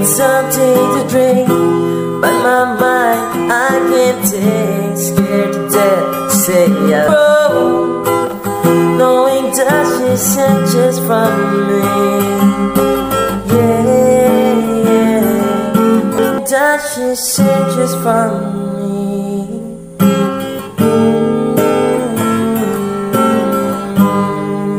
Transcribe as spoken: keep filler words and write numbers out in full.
something to drink, but my mind I can't take. Scared to death to say I broke, knowing that she's anxious from me. Yeah, yeah, that she's anxious from me.